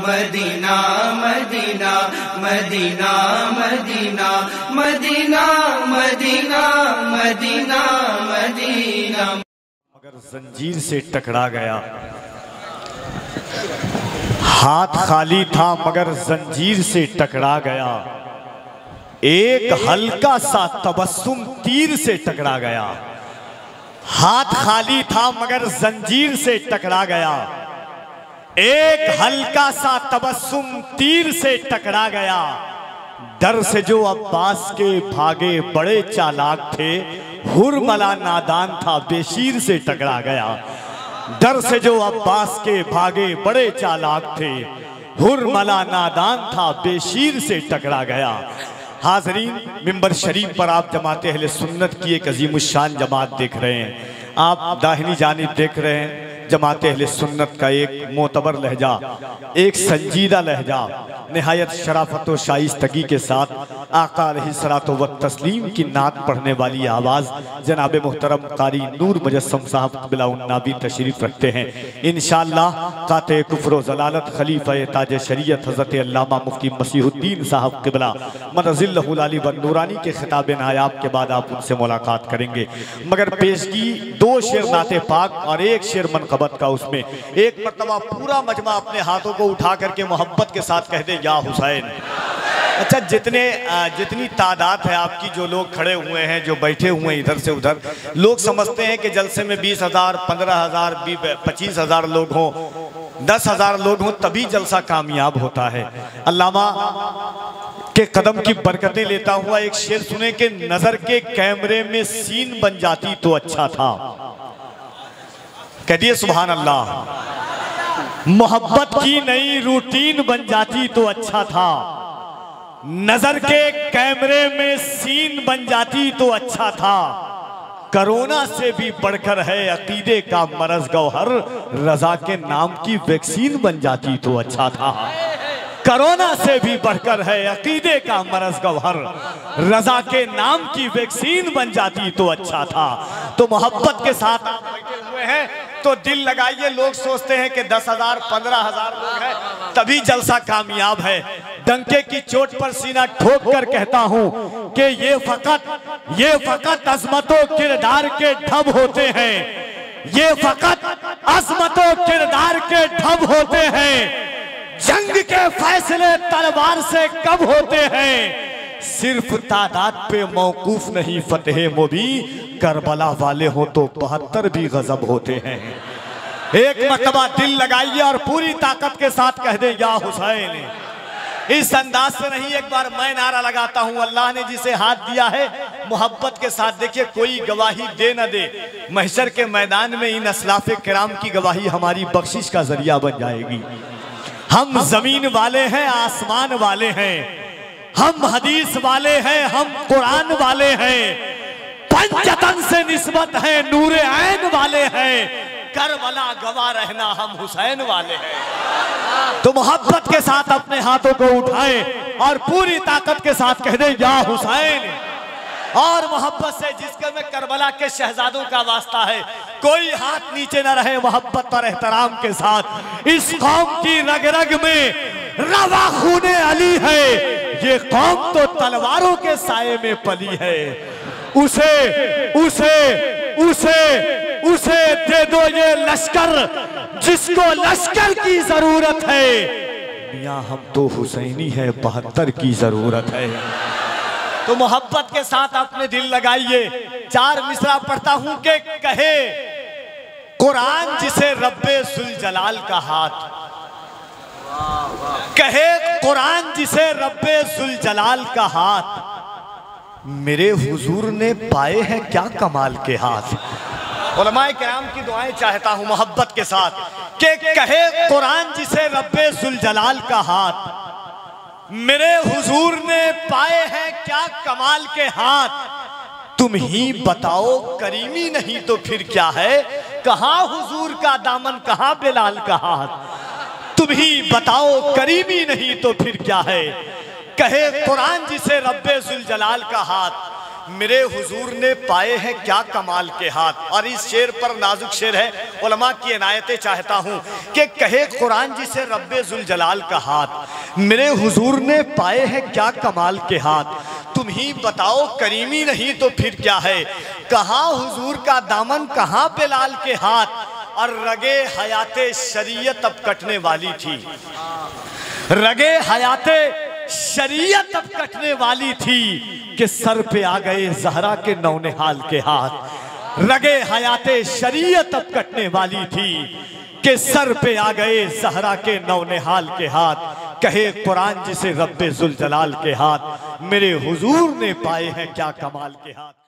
Medina Madina Madina Madina Madina Madina Madina Madina. मगर जंजीर से टकरा गया, हाथ खाली था मगर जंजीर से टकरा गया, एक हल्का सा तबस्सुम तीर से टकरा गया। हाथ खाली था मगर जंजीर से टकरा गया, एक हल्का सा तबस्सुम तीर से टकरा गया। डर से जो अब्बास के भागे बड़े चालाक थे, हुरमला नादान था बेशीर से टकरा गया। डर से जो अब्बास के भागे बड़े चालाक थे, हुरमला नादान था बेशीर से टकरा गया। हाज़रीन, मिंबर शरीफ पर आप जमाते अहले सुन्नत की एक अजीमुश्शान जमात देख रहे हैं। आप दाहिनी जानिब देख रहे हैं जमाते अहले सुन्नत का एक मोतबर लहजा, एक संजीदा लहजा, निहायत शराफत व शाइस्तगी के साथ आका अलैहिस्सलातु व तस्लीम की नात पढ़ने वाली आवाज़ जनाब मोहतरम कारी नूर मुजस्सम साहब क़िबला उन्नाबी तशरीफ़ रखते हैं। इंशाअल्लाह काते कुफ्र व ज़लालत खलीफा ताज शरीयत हज़रत अल्लामा मुफ्ती मसीहुद्दीन साहब क़िबला मनज़िलहुल आली व नूरानी के खिताब नायाब के बाद आप उनसे मुलाकात करेंगे। मगर पेशगी दो शेर नाते पाक और एक शेर मनक़बत का, उसमें एक मरतबा पूरा मजमा अपने हाथों को उठा करके मोहब्बत के साथ कह दे या हुसैन। अच्छा, जितनी तादाद है आपकी, जो लोग खड़े हुए हैं, जो बैठे हुए हैं इधर से उधर, लोग समझते हैं कि जलसे में 20,000, 15,000, 25,000 लोग हों, 10,000 लोग हों तभी जलसा कामयाब होता है। अल्लामा के कदम की बरकतें लेता हुआ एक शेर सुने कि नजर के कैमरे में सीन बन जाती तो अच्छा था। कह दिए सुभान अल्लाह। मोहब्बत की नई रूटीन बन जाती तो अच्छा था, नजर के कैमरे में सीन बन जाती तो अच्छा था। कोरोना से भी बढ़कर है अकीदे का मरज गौहर, रजा के नाम की वैक्सीन बन जाती तो अच्छा था। कोरोना से भी बढ़कर है अकीदे का मरज गौहर, रजा के नाम की वैक्सीन बन जाती तो अच्छा था। तो मोहब्बत के साथ आप बैठे हुए हैं तो दिल लगाइए। लोग सोचते हैं कि 10,000, 15,000 लोग हैं तभी जलसा कामयाब है। डंके की चोट पर सीना ठोक कर कहता हूं कि ये फकत अजमतों किरदार के ढब होते हैं, ये फकत अजमतों किरदार के ढब होते हैं। जंग के फैसले तलवार से कब होते हैं, सिर्फ तादाद पे मौकूफ नहीं फतेह मुबी, करबला वाले हो तो 72 भी गजब होते हैं। एक मरतबा दिल लगाइए और पूरी ताकत के साथ कह दे या हुसैन। इस अंदाज से नहीं, एक बार मैं नारा लगाता हूं, अल्लाह ने जिसे हाथ दिया है मोहब्बत के साथ, देखिए कोई गवाही दे न दे, महशर के मैदान में इन असलाफ़े किराम की गवाही हमारी बख्शिश का जरिया बन जाएगी। हम जमीन वाले हैं, आसमान वाले हैं, हम हदीस वाले हैं, हम कुरान वाले हैं, पंचतन से निस्बत है, नूरे ऐन वाले हैं, करबला गवाह रहना हम हुसैन वाले हैं। तो मोहब्बत के साथ अपने हाथों को उठाएं और पूरी ताकत के साथ कह दे या हुसैन। और मोहब्बत से जिसके में करबला के शहजादों का वास्ता है, कोई हाथ नीचे न रहे मोहब्बत और एहतराम के साथ। इस कौम की रग रग में रवा खूने अली है, ये कौम तो तलवारों के साये में पली है। उसे उसे उसे उसे दे दो ये लश्कर जिसको लश्कर की जरूरत है। मियां हम तो हुसैनी है, 72 की जरूरत है। तो मोहब्बत के साथ अपने दिल लगाइए। 4 मिसरा पढ़ता हूं कि कहे कुरान जिसे रब्बे जुल जलाल का हाथ, कहे कुरान जिसे रब्बे जुल जलाल का हाथ, मेरे हुजूर ने पाए हैं क्या कमाल के हाथ। उलमाए किराम की दुआएं चाहता हूं मोहब्बत के साथ कि कहे कुरान जिसे रब्बे जुल जलाल का हाथ, मेरे हुजूर ने पाए हैं क्या कमाल के हाथ। तुम ही बताओ करीमी नहीं तो फिर क्या है, कहां हुजूर का दामन कहां बिलाल का हाथ। तुम ही बताओ करीमी नहीं तो फिर क्या है, कहे कुरान जिसे रब्बे जुल जलाल का हाथ, मेरे हुजूर ने पाए हैं क्या कमाल के हाथ। और इस शेर पर नाजुक शेर है, उलमा की इनायतें चाहता हूँ कि कहे कुरान जिसे रब्बे जुल जलाल का हाथ, मेरे हुजूर ने पाए हैं क्या कमाल के हाथ। तुम ही बताओ करीमी नहीं तो फिर क्या है, कहाँ हुजूर का दामन कहाँ पे लाल के हाथ। और रगे हयाते शरीयत अब कटने वाली थी, रगे हयाते शरीयत अब कटने वाली थी कि सर पे आ गए ज़हरा के नौनिहाल के हाथ। रगे हयाते शरीयत अब कटने वाली थी कि सर पे आ गए ज़हरा के नौनिहाल के हाथ। कहे कुरान जिसे रब्बे जुल जलाल के हाथ, मेरे हुजूर ने पाए हैं क्या कमाल के हाथ।